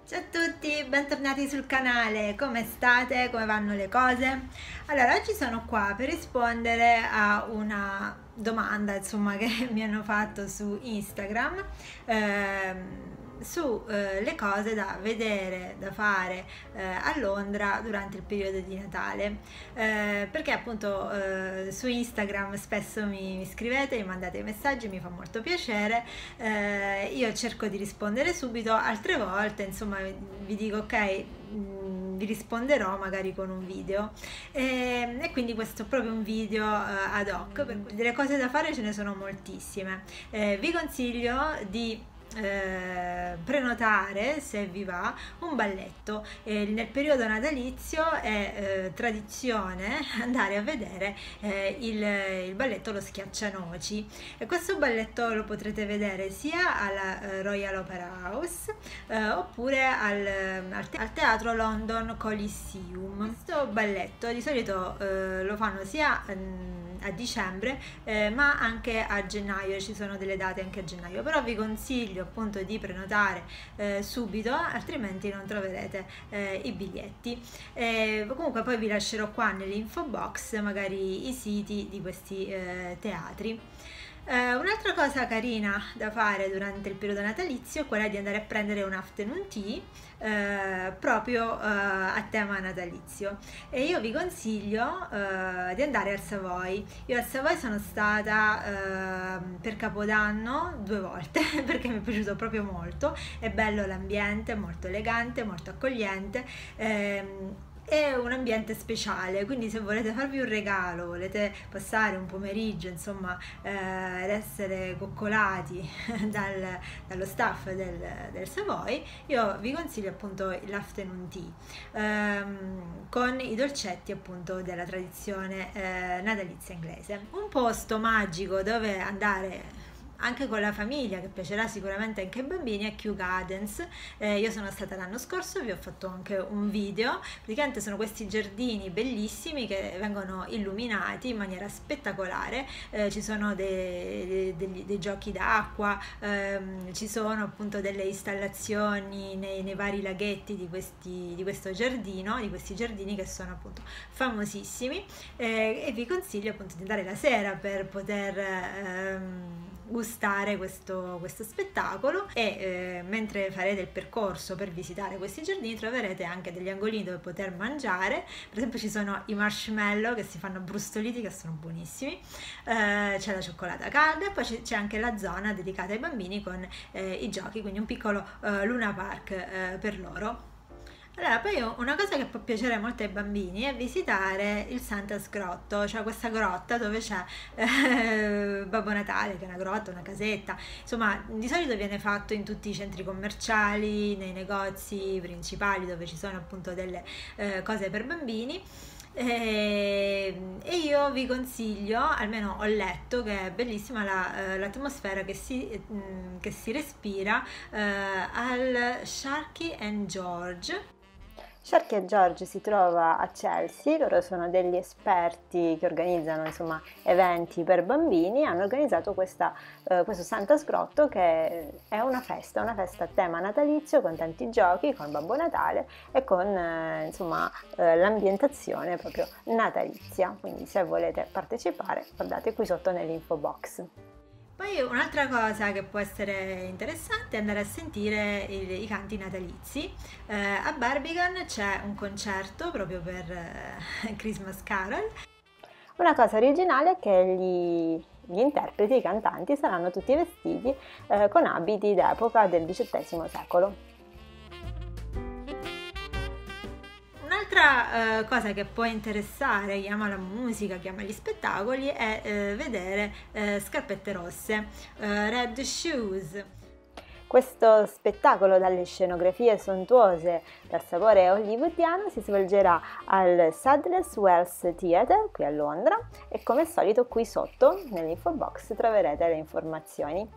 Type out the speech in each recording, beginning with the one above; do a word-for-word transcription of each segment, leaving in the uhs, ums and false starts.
Ciao a tutti, bentornati sul canale, come state? Come vanno le cose? Allora, oggi sono qua per rispondere a una domanda, insomma, che mi hanno fatto su Instagram ehm, su eh, le cose da vedere, da fare eh, a Londra durante il periodo di Natale, eh, perché appunto eh, su Instagram spesso mi, mi scrivete, mi mandate i messaggi, mi fa molto piacere. Eh, io cerco di rispondere subito, altre volte insomma vi dico ok, mh, vi risponderò magari con un video, e, e quindi questo è proprio un video eh, ad hoc. Per cui delle cose da fare ce ne sono moltissime. Eh, vi consiglio di Eh, prenotare, se vi va, un balletto. Eh, nel periodo natalizio è eh, tradizione andare a vedere eh, il, il balletto Lo Schiaccianoci, e questo balletto lo potrete vedere sia alla eh, Royal Opera House eh, oppure al, al, te al Teatro London Coliseum. Questo balletto di solito eh, lo fanno sia mh, a dicembre eh, ma anche a gennaio, ci sono delle date anche a gennaio, però vi consiglio appunto di prenotare eh, subito, altrimenti non troverete eh, i biglietti. E comunque poi vi lascerò qua nell'info box magari i siti di questi eh, teatri. Uh, un'altra cosa carina da fare durante il periodo natalizio è quella di andare a prendere un afternoon tea uh, proprio uh, a tema natalizio, e io vi consiglio uh, di andare al Savoy. Io al Savoy sono stata uh, per Capodanno due volte perché mi è piaciuto proprio molto, è bello l'ambiente, molto elegante, molto accogliente. ehm, È un ambiente speciale, quindi se volete farvi un regalo, volete passare un pomeriggio, insomma, eh, ed essere coccolati dal, dallo staff del, del Savoy, io vi consiglio appunto l'afternoon tea ehm, con i dolcetti appunto della tradizione eh, natalizia inglese. Un posto magico dove andare anche con la famiglia, che piacerà sicuramente anche ai bambini, è Kew Gardens. Eh, io sono stata l'anno scorso, vi ho fatto anche un video. Praticamente sono questi giardini bellissimi che vengono illuminati in maniera spettacolare. Eh, ci sono dei, dei, dei giochi d'acqua, ehm, ci sono appunto delle installazioni nei, nei vari laghetti di, questi, di questo giardino, di questi giardini che sono appunto famosissimi, eh, e vi consiglio appunto di andare la sera per poter ehm, gustare questo, questo spettacolo. E eh, mentre farete il percorso per visitare questi giardini troverete anche degli angolini dove poter mangiare. Per esempio ci sono i marshmallow che si fanno brustoliti, che sono buonissimi, eh, c'è la cioccolata calda, e poi c'è anche la zona dedicata ai bambini con eh, i giochi, quindi un piccolo eh, Luna Park eh, per loro. Allora, poi una cosa che può piacere molto ai bambini è visitare il Santa's Grotto, cioè questa grotta dove c'è eh, Babbo Natale, che è una grotta, una casetta, insomma di solito viene fatto in tutti i centri commerciali, nei negozi principali dove ci sono appunto delle eh, cose per bambini. E, e io vi consiglio, almeno ho letto che è bellissima la, eh, l'atmosfera che si, mh, che si respira eh, al Sharky and George. Sharky e George si trova a Chelsea, loro sono degli esperti che organizzano insomma eventi per bambini. Hanno organizzato questa, eh, questo Santa's Grotto, che è una festa, una festa a tema natalizio con tanti giochi, con Babbo Natale e con eh, insomma eh, l'ambientazione proprio natalizia. Quindi se volete partecipare guardate qui sotto nell'info box. Poi un'altra cosa che può essere interessante è andare a sentire i, i canti natalizi. Eh, a Barbican c'è un concerto proprio per eh, Christmas Carol. Una cosa originale è che gli, gli interpreti, i cantanti, saranno tutti vestiti eh, con abiti d'epoca del diciottesimo secolo. Un'altra eh, cosa che può interessare, chiama la musica, chiama gli spettacoli, è eh, vedere eh, Scarpette Rosse, eh, Red Shoes. Questo spettacolo dalle scenografie sontuose, dal sapore hollywoodiano, si svolgerà al Sadler's Wells Theatre qui a Londra, e come al solito qui sotto nell'info box troverete le informazioni.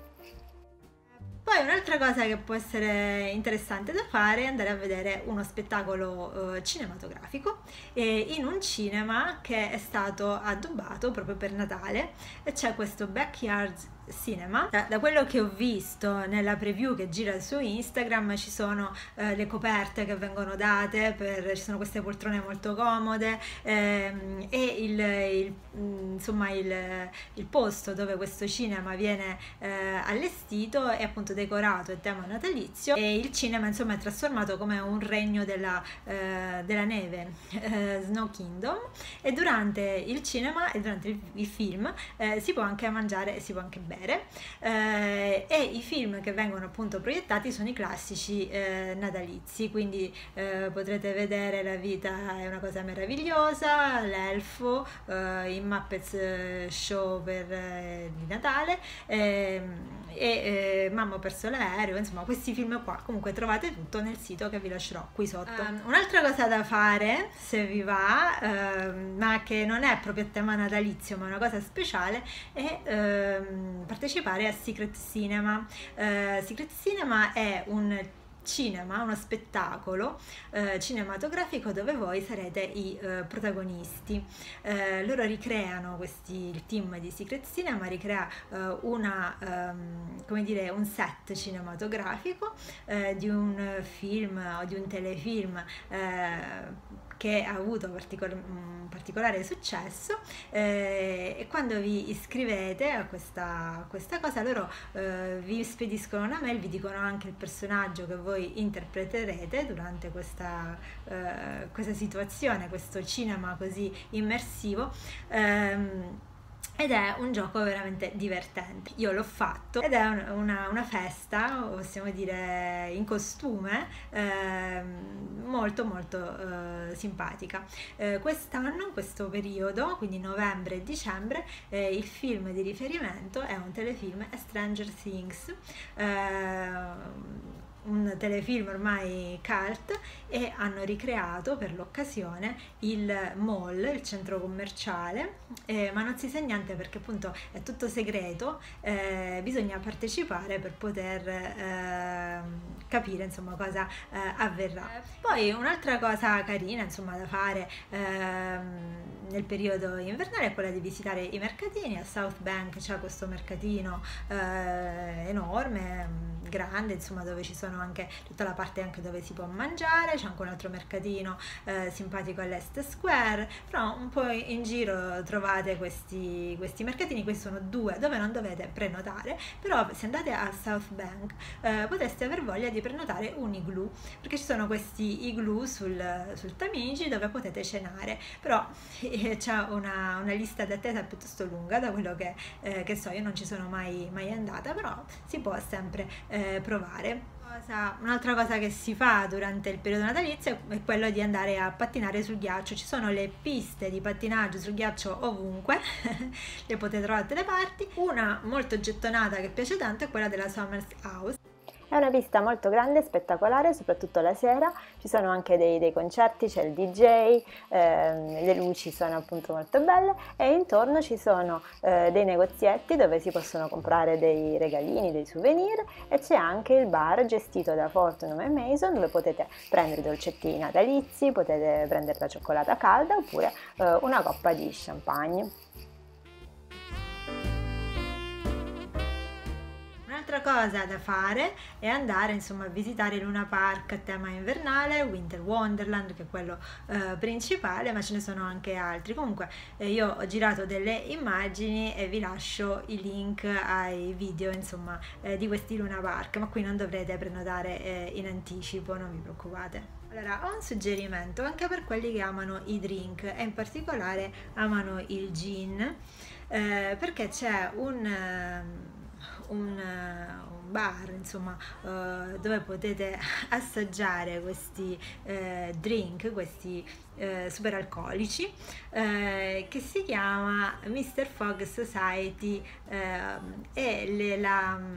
Poi un'altra cosa che può essere interessante da fare è andare a vedere uno spettacolo eh, cinematografico eh, in un cinema che è stato addobbato proprio per Natale, e c'è questo Backyard Cinema. Da, da quello che ho visto nella preview che gira su Instagram ci sono eh, le coperte che vengono date, per, ci sono queste poltrone molto comode ehm, e il, il, insomma il, il posto dove questo cinema viene eh, allestito è appunto decorato, è tema natalizio, e il cinema insomma è trasformato come un regno della, eh, della neve, eh, Snow Kingdom, e durante il cinema e durante il, il film eh, si può anche mangiare e si può anche bere, eh, e i film che vengono appunto proiettati sono i classici eh, natalizi, quindi eh, potrete vedere La vita è una cosa meravigliosa, L'elfo, eh, i Muppets Show per eh, di Natale, eh, e eh, Mamma ho perso l'aereo, insomma questi film qua. Comunque trovate tutto nel sito che vi lascerò qui sotto. Um, un'altra cosa da fare, se vi va, ehm, ma che non è proprio a tema natalizio ma una cosa speciale, è ehm, partecipare a Secret Cinema. Eh, Secret Cinema è un cinema, uno spettacolo eh, cinematografico dove voi sarete i eh, protagonisti. Eh, loro ricreano questi, il team di Secret Cinema ricrea eh, una, um, come dire, un set cinematografico eh, di un film o di un telefilm eh, che ha avuto particol- un particolare successo, eh, e quando vi iscrivete a questa, questa cosa loro eh, vi spediscono una mail, vi dicono anche il personaggio che voi interpreterete durante questa, eh, questa situazione, questo cinema così immersivo. ehm, Ed è un gioco veramente divertente. Io l'ho fatto ed è un, una, una festa, possiamo dire, in costume, eh, molto molto eh, simpatica. Eh, quest'anno, in questo periodo, quindi novembre e dicembre, eh, il film di riferimento è un telefilm, è Stranger Things, eh, un telefilm ormai cult, e hanno ricreato per l'occasione il mall, il centro commerciale, eh, ma non si sa niente perché appunto è tutto segreto, eh, bisogna partecipare per poter eh, capire insomma cosa eh, avverrà. Poi un'altra cosa carina insomma da fare ehm, nel periodo invernale è quella di visitare i mercatini. A South Bank c'è questo mercatino eh, enorme, grande, insomma, dove ci sono anche tutta la parte anche dove si può mangiare, c'è anche un altro mercatino eh, simpatico all'Est Square, però un po' in giro trovate questi, questi mercatini. Questi sono due dove non dovete prenotare, però se andate a South Bank eh, potreste aver voglia di prenotare un igloo, perché ci sono questi igloo sul, sul Tamigi dove potete cenare, però eh, c'è una, una lista d'attesa piuttosto lunga, da quello che, eh, che so. Io non ci sono mai, mai andata, però si può sempre eh, provare. Un'altra cosa che si fa durante il periodo natalizio è quello di andare a pattinare sul ghiaccio. Ci sono le piste di pattinaggio sul ghiaccio ovunque, le potete trovare da tutte le parti. Una molto gettonata che piace tanto è quella della Summer's House. È una pista molto grande e spettacolare, soprattutto la sera. Ci sono anche dei, dei concerti, c'è il D J, ehm, le luci sono appunto molto belle, e intorno ci sono eh, dei negozietti dove si possono comprare dei regalini, dei souvenir, e c'è anche il bar gestito da Fortnum and Mason dove potete prendere dolcettini natalizi, potete prendere la cioccolata calda oppure eh, una coppa di champagne. Un'altra cosa da fare è andare insomma a visitare Luna Park a tema invernale, Winter Wonderland che è quello eh, principale, ma ce ne sono anche altri. Comunque eh, io ho girato delle immagini e vi lascio i link ai video insomma eh, di questi Luna Park, ma qui non dovrete prenotare eh, in anticipo, non vi preoccupate. Allora, ho un suggerimento anche per quelli che amano i drink e in particolare amano il gin, eh, perché c'è un... Un, un bar insomma uh, dove potete assaggiare questi uh, drink, questi uh, super alcolici, uh, che si chiama mister Fogg Society, uh, e le, la, um,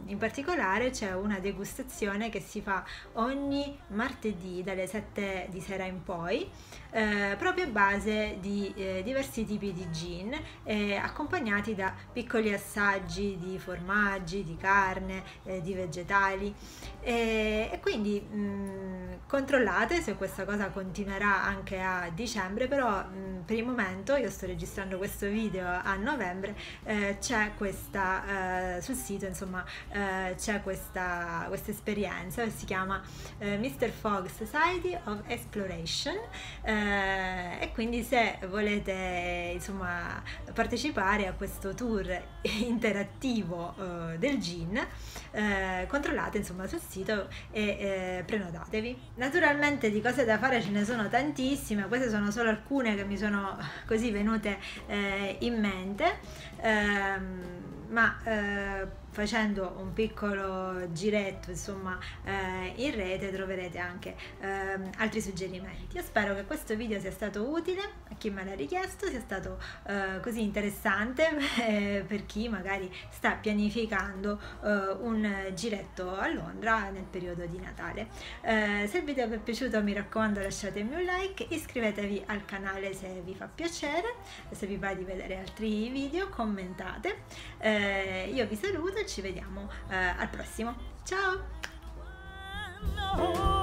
in particolare c'è una degustazione che si fa ogni martedì dalle sette di sera in poi, eh, proprio a base di eh, diversi tipi di gin, eh, accompagnati da piccoli assaggi di formaggi, di carne, eh, di vegetali, e, e quindi mh, controllate se questa cosa continuerà anche a dicembre, però mh, per il momento, io sto registrando questo video a novembre, eh, c'è questa eh, sul sito, insomma, eh, c'è questa questa esperienza che si chiama eh, mister Fogg Society of Exploration, eh, e quindi se volete, insomma, partecipare a questo tour interattivo eh, del gin, eh, controllate, insomma, sul sito e eh, prenotatevi. Naturalmente di cose da fare ce ne sono tantissime, queste sono solo alcune che mi sono così venute eh, in mente, ehm, ma eh, facendo un piccolo giretto, insomma, eh, in rete troverete anche eh, altri suggerimenti. Io spero che questo video sia stato utile a chi me l'ha richiesto, sia stato eh, così interessante eh, per chi magari sta pianificando eh, un giretto a Londra nel periodo di Natale. Eh, se il video vi è piaciuto, mi raccomando, lasciatemi un like, iscrivetevi al canale se vi fa piacere, se vi va di vedere altri video commentate. Eh, io vi saluto e ci vediamo eh, al prossimo. Ciao!